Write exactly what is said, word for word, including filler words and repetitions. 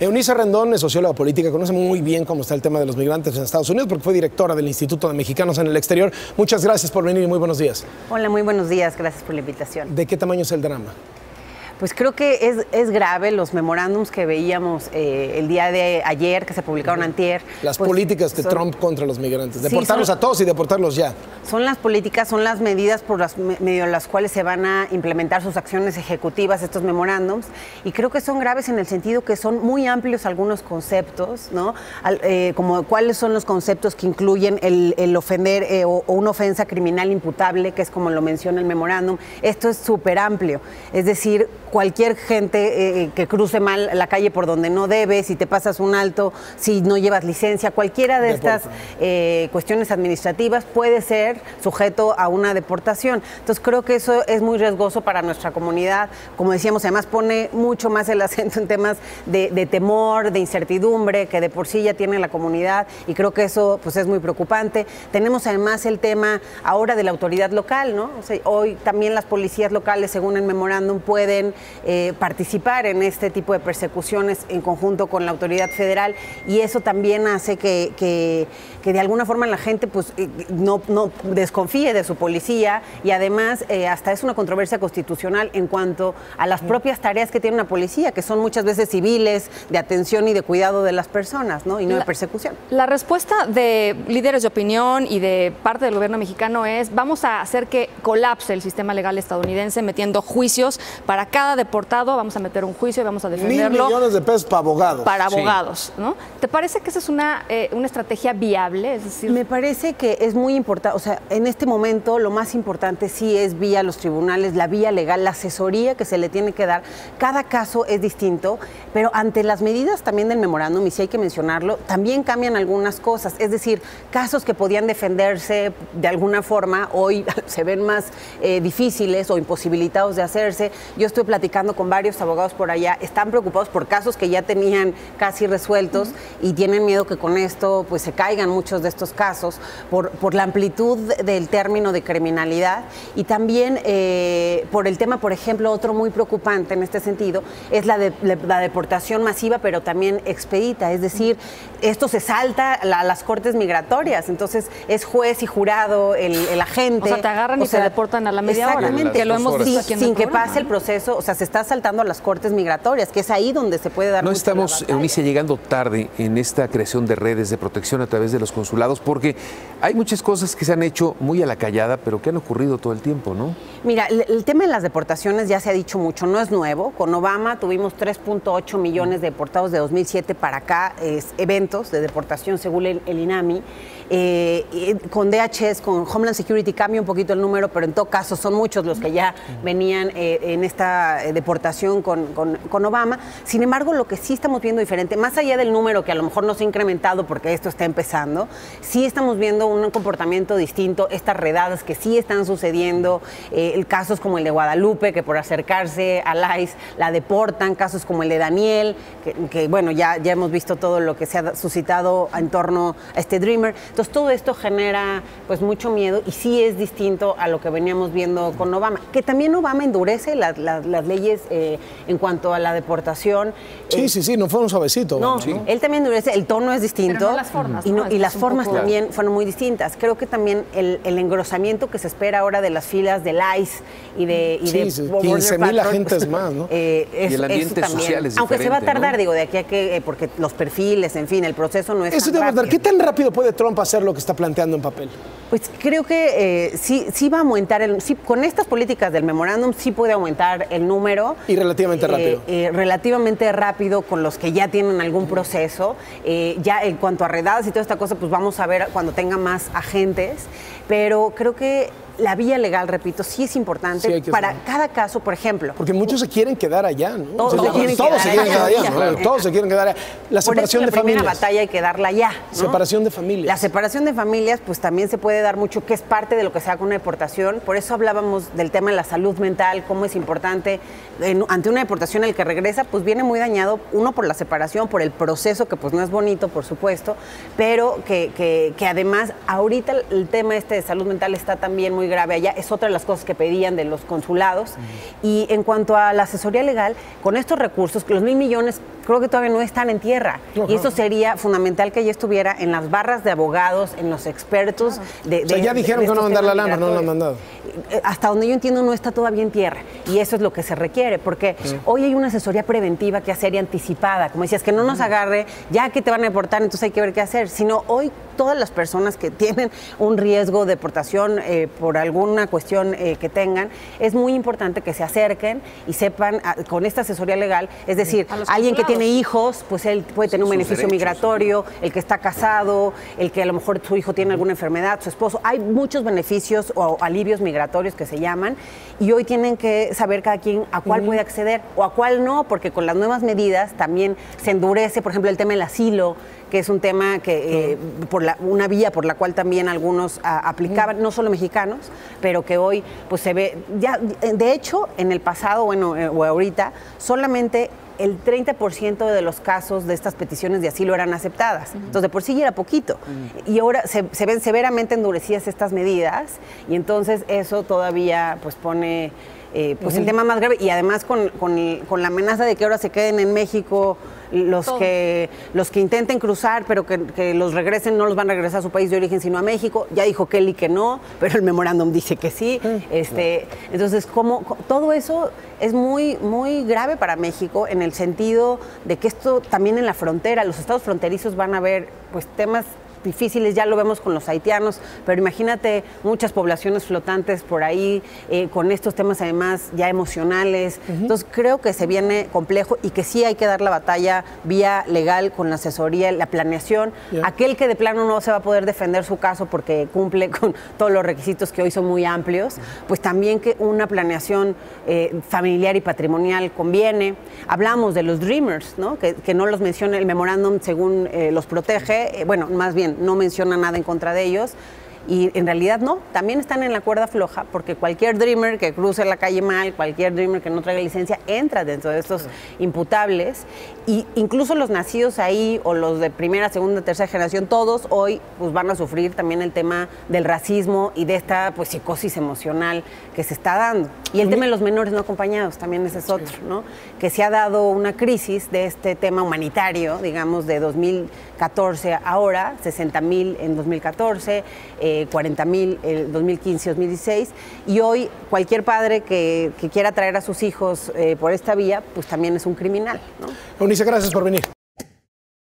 Eunice Rendón es socióloga política, conoce muy bien cómo está el tema de los migrantes en Estados Unidos porque fue directora del Instituto de Mexicanos en el Exterior. Muchas gracias por venir y muy buenos días. Hola, muy buenos días. Gracias por la invitación. ¿De qué tamaño es el drama? Pues creo que es, es grave los memorándums que veíamos eh, el día de ayer, que se publicaron uh-huh. antier. Las pues, políticas de son, Trump contra los migrantes, deportarlos sí, son, a todos y deportarlos ya. Son las políticas, son las medidas por las medio de las cuales se van a implementar sus acciones ejecutivas, estos memorándums, y creo que son graves en el sentido que son muy amplios algunos conceptos, ¿no? Al, eh, como cuáles son los conceptos que incluyen el, el ofender eh, o, o una ofensa criminal imputable, que es como lo menciona el memorándum. Esto es súper amplio, es decir, cualquier gente eh, que cruce mal la calle por donde no debe, si te pasas un alto, si no llevas licencia, cualquiera de estas eh, cuestiones administrativas puede ser sujeto a una deportación. Entonces creo que eso es muy riesgoso para nuestra comunidad. Como decíamos, además pone mucho más el acento en temas de, de temor, de incertidumbre, que de por sí ya tiene la comunidad, y creo que eso pues es muy preocupante. Tenemos además el tema ahora de la autoridad local, ¿no? O sea, hoy también las policías locales, según el memorándum, pueden Eh, participar en este tipo de persecuciones en conjunto con la autoridad federal, y eso también hace que, que, que de alguna forma la gente pues eh, no, no desconfíe de su policía, y además eh, hasta es una controversia constitucional en cuanto a las propias tareas que tiene una policía, que son muchas veces civiles, de atención y de cuidado de las personas, ¿no? Y no la, de persecución. La respuesta de líderes de opinión y de parte del gobierno mexicano es: vamos a hacer que colapse el sistema legal estadounidense metiendo juicios para cada deportado, vamos a meter un juicio y vamos a defenderlo. Mil millones de pesos para abogados. Para abogados, sí. ¿No? ¿Te parece que esa es una, eh, una estrategia viable? Es decir, me parece que es muy importante, o sea, en este momento lo más importante sí es vía los tribunales, la vía legal, la asesoría que se le tiene que dar. Cada caso es distinto, pero ante las medidas también del memorándum, y sí hay que mencionarlo, también cambian algunas cosas. Es decir, casos que podían defenderse de alguna forma, hoy se ven más eh, difíciles o imposibilitados de hacerse. Yo estoy platicando con varios abogados por allá, están preocupados por casos que ya tenían casi resueltos uh-huh. y tienen miedo que con esto pues se caigan muchos de estos casos por, por la amplitud del término de criminalidad, y también eh, por el tema, por ejemplo, otro muy preocupante en este sentido es la, de, la deportación masiva, pero también expedita, es decir, esto se salta a la, las cortes migratorias, entonces es juez y jurado el, el agente. O sea, te agarran o y sea, te deportan a la media hora. Exactamente, que lo hemos visto sin, aquí en sin el que programa, pase el proceso, o sea, se está saltando a las cortes migratorias, que es ahí donde se puede dar. No estamos, Eunice, llegando tarde en esta creación de redes de protección a través de los consulados, porque hay muchas cosas que se han hecho muy a la callada, pero que han ocurrido todo el tiempo, ¿no? Mira, el, el tema de las deportaciones ya se ha dicho mucho, no es nuevo. Con Obama tuvimos tres punto ocho millones de deportados de dos mil siete para acá, es, eventos de deportación según el, el INAMI. Eh, con D H S, con Homeland Security cambia un poquito el número, pero en todo caso son muchos los que ya venían eh, en esta eh, deportación con, con, con Obama. Sin embargo, lo que sí estamos viendo diferente, más allá del número que a lo mejor no se ha incrementado porque esto está empezando, sí estamos viendo un comportamiento distinto, estas redadas que sí están sucediendo, eh, casos como el de Guadalupe, que por acercarse al I C E la deportan, casos como el de Daniel, que, que bueno, ya, ya hemos visto todo lo que se ha suscitado en torno a este Dreamer. Entonces todo esto genera pues mucho miedo, y sí es distinto a lo que veníamos viendo con Obama, que también Obama endurece la, la, las leyes eh, en cuanto a la deportación. Sí, eh, sí, sí, no fue un suavecito. No, sí. él también endurece, el tono es distinto. Pero no las formas, y, no, ¿no? y las formas poco... también fueron muy distintas. Creo que también el, el engrosamiento que se espera ahora de las filas del I C E y de, y sí, de sí, quince mil agentes más, ¿no? Eh, es, y el ambiente eso también, social es aunque se va a tardar, ¿no? digo, de aquí a que, eh, porque los perfiles, en fin, el proceso no es Eso tan te va a dar. rápido. ¿Qué tan rápido puede Trump hacer lo que está planteando en papel? Pues creo que eh, sí, sí va a aumentar, el, sí, con estas políticas del memorándum sí puede aumentar el número. Y relativamente eh, rápido. Eh, relativamente rápido con los que ya tienen algún proceso. Eh, ya en cuanto a redadas y toda esta cosa, pues vamos a ver cuando tenga más agentes. Pero creo que la vía legal, repito, sí es importante sí, para saber. Cada caso, por ejemplo. Porque muchos se quieren quedar allá, ¿no? Todos, o sea, se, quieren todos quedar se quieren quedar allá, allá ¿no? Claro. Todos se quieren quedar allá. La separación por eso, de la familias. primera batalla hay que darla ya, ¿no? Separación de familias. La separación de familias, pues también se puede dar mucho, que es parte de lo que se da con una deportación. Por eso hablábamos del tema de la salud mental, cómo es importante. En, ante una deportación, el que regresa, pues viene muy dañado, uno por la separación, por el proceso, que pues no es bonito, por supuesto, pero que, que, que además ahorita el tema este de salud mental está también muy muy grave allá, es otra de las cosas que pedían de los consulados. Uh-huh. Y en cuanto a la asesoría legal, con estos recursos, los mil millones creo que todavía no están en tierra. Uh-huh. Y eso sería fundamental que ya estuviera en las barras de abogados, en los expertos. Uh-huh. de, de, o sea, ya dijeron de, de que van a mandar la lana, no la han mandado. Hasta donde yo entiendo no está todavía en tierra. Y eso es lo que se requiere, porque uh-huh. hoy hay una asesoría preventiva que hacer y anticipada. Como decías, que no nos agarre, ya que te van a deportar, entonces hay que ver qué hacer. Sino hoy todas las personas que tienen un riesgo de deportación eh, por alguna cuestión eh, que tengan, es muy importante que se acerquen y sepan a, con esta asesoría legal, es decir, alguien que tiene hijos, pues él puede tener sí, un beneficio derechos, migratorio, sí. el que está casado, el que a lo mejor su hijo tiene alguna enfermedad, su esposo, hay muchos beneficios o alivios migratorios que se llaman y hoy tienen que saber cada quien a cuál uh-huh. puede acceder o a cuál no, porque con las nuevas medidas también se endurece, por ejemplo, el tema del asilo, que es un tema que eh, por la, una vía por la cual también algunos a, aplicaban, no solo mexicanos, pero que hoy pues se ve, ya de hecho en el pasado, bueno, eh, o ahorita, solamente el treinta por ciento de los casos de estas peticiones de asilo eran aceptadas. Uh-huh. Entonces, de por sí ya era poquito. Uh-huh. Y ahora se, se ven severamente endurecidas estas medidas y entonces eso todavía pues pone eh, pues uh-huh. el tema más grave y además con, con, con la amenaza de que ahora se queden en México los que, los que intenten cruzar, pero que, que los regresen, no los van a regresar a su país de origen, sino a México. Ya dijo Kelly que no, pero el memorándum dice que sí. Este, entonces, como todo eso es muy, muy grave para México en el sentido de que esto también en la frontera, los estados fronterizos van a ver pues temas difíciles, ya lo vemos con los haitianos, pero imagínate muchas poblaciones flotantes por ahí, eh, con estos temas además ya emocionales. Uh-huh. Entonces creo que se viene complejo y que sí hay que dar la batalla vía legal con la asesoría, la planeación. Yeah. Aquel que de plano no se va a poder defender su caso porque cumple con todos los requisitos que hoy son muy amplios, pues también que una planeación eh, familiar y patrimonial conviene. Hablamos de los Dreamers, ¿no? Que, que no los menciona el memorándum según eh, los protege, eh, bueno, más bien no menciona nada en contra de ellos y en realidad no, también están en la cuerda floja porque cualquier dreamer que cruce la calle mal, cualquier dreamer que no traiga licencia entra dentro de estos imputables y incluso los nacidos ahí o los de primera, segunda, tercera generación, todos hoy pues van a sufrir también el tema del racismo y de esta pues psicosis emocional que se está dando. Y el tema de los menores no acompañados también ese es otro, ¿no? Que se ha dado una crisis de este tema humanitario, digamos, de dos mil catorce ahora, sesenta mil en dos mil catorce, eh, cuarenta mil en dos mil quince, dos mil dieciséis, y hoy cualquier padre que, que quiera traer a sus hijos eh, por esta vía, pues también es un criminal, ¿no? Eunice, gracias por venir.